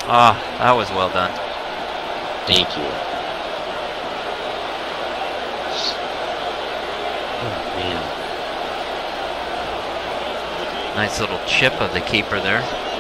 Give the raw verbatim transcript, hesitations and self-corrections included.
Ah, that was well done. Thank you. Oh, man. Nice little chip of the keeper there.